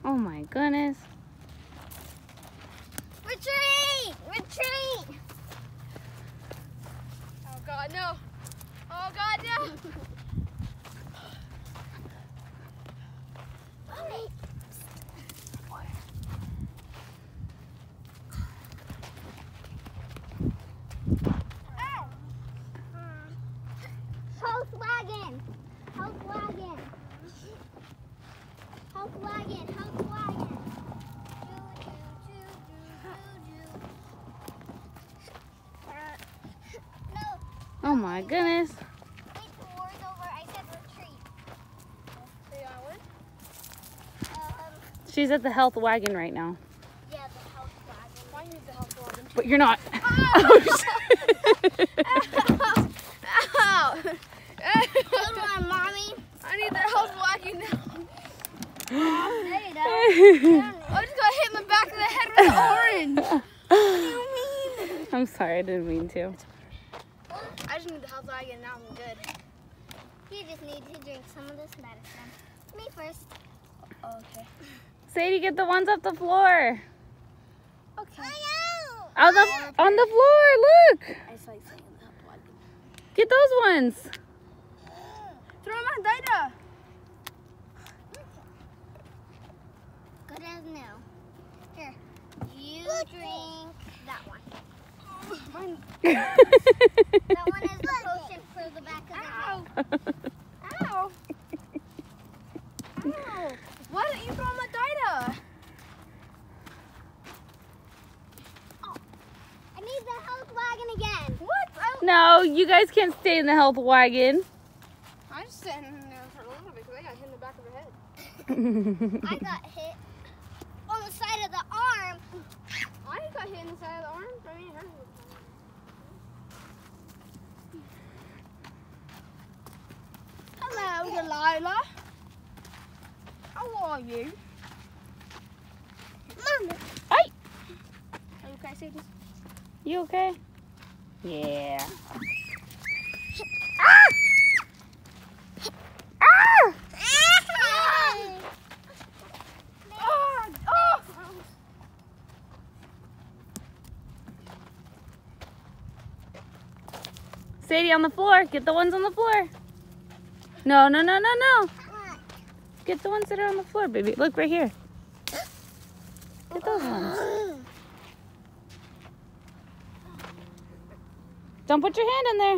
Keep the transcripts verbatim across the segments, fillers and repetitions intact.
Oh my goodness. Retreat! Retreat! Oh God, no. Oh God, no. Mommy. Volkswagen! Volkswagen! Volkswagen! Volkswagen! No. Oh my goodness. Wait, the war's over. I said retreat. So you want one? Um, She's at the health wagon right now. yeah, the Volkswagen. Why use the health wagon? But you're not. Ow! Good one, Mommy. I need the health wagon now. There you go. I just got hit in the back of the head with the orange. What do you mean? I'm sorry, I didn't mean to. I just need the health wagon now. I'm good. You just need to drink some of this medicine. Me first. Okay. Sadie, get the ones off the floor. Okay. I know. On the, on the floor, look. I just like saying the health wagon. Get those ones. Throw them on Dida. Good as new. Here, you drink that one. Mine. That one is the potion for the back of the head. Ow. Ow. Ow. Why didn't you throw them on Dida? I need the health wagon again. What? I, No, you guys can't stay in the health wagon. I'm just sitting there for a little bit because I got hit in the back of the head. I got hit on the side of the arm. I got hit in the side of the arm. I mean, it hurt. Hello, Delilah. How are you? Mama. Hi. Are you okay, Sadie? You okay? Yeah. Oh, oh. Sadie, on the floor. Get the ones on the floor. No, no, no, no, no. Get the ones that are on the floor, baby. Look right here. Get those ones. Don't put your hand in there.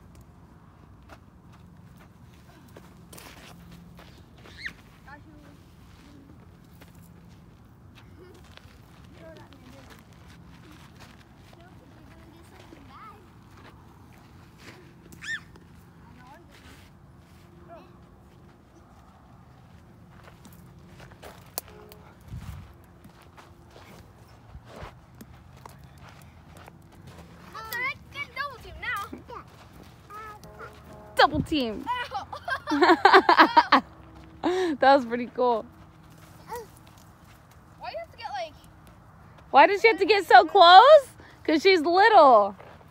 Double team. That was pretty cool. Why do you have to get like? Why does she have to get so close? Because she's little.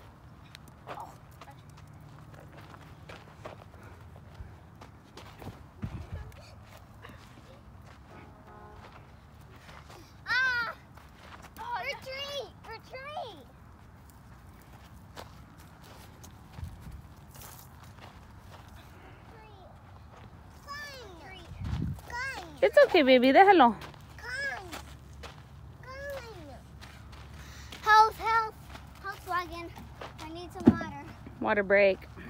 Ah! Oh, retreat! Retreat! It's okay, baby. Déjalo. Health, health, Volkswagen. I need some water. Water break.